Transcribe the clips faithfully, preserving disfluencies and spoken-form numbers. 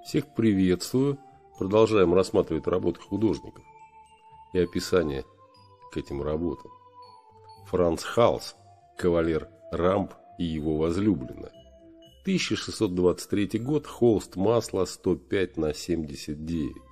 Всех приветствую. Продолжаем рассматривать работы художников и описание к этим работам. Франц Халс, кавалер Рамп и его возлюбленная. тысяча шестьсот двадцать третий год, холст масла сто пять на семьдесят девять.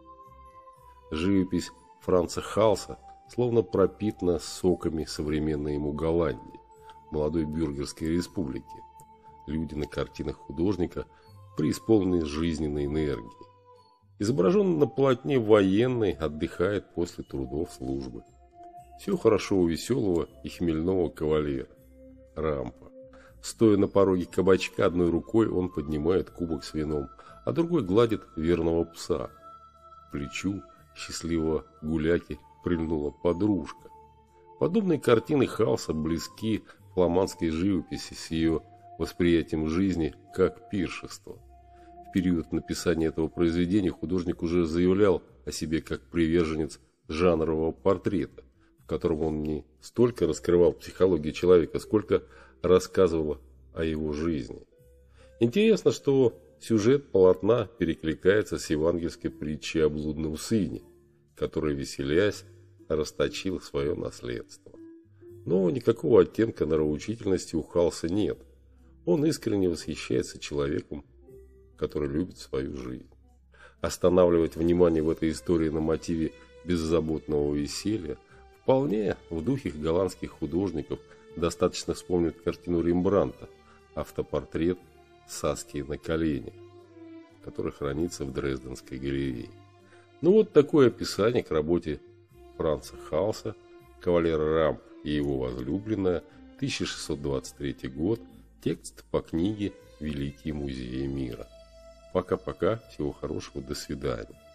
Живопись Франца Халса словно пропитана соками современной ему Голландии, молодой бюргерской республики. Люди на картинах художника преисполнены жизненной энергией. Изображен на полотне военный, отдыхает после трудов службы. Все хорошо у веселого и хмельного кавалера Рампа. Стоя на пороге кабачка, одной рукой он поднимает кубок с вином, а другой гладит верного пса. К плечу счастливого гуляки прильнула подружка. Подобные картины Халса близки фламандской живописи с ее восприятием жизни как пиршество. В период написания этого произведения художник уже заявлял о себе как приверженец жанрового портрета, в котором он не столько раскрывал психологию человека, сколько рассказывал о его жизни. Интересно, что сюжет полотна перекликается с евангельской притчей о блудном сыне, который, веселясь, расточил свое наследство. Но никакого оттенка нравоучительности у Халса нет. Он искренне восхищается человеком, который любит свою жизнь. Останавливать внимание в этой истории на мотиве беззаботного веселья вполне в духе голландских художников. Достаточно вспомнить картину Рембрандта «Автопортрет Саски на коленях», который хранится в Дрезденской галерее. Ну вот такое описание к работе Франца Халса «Кавалер Рамп и его возлюбленная», тысяча шестьсот двадцать третий год, текст по книге «Великие музеи мира». Пока-пока, всего хорошего, до свидания.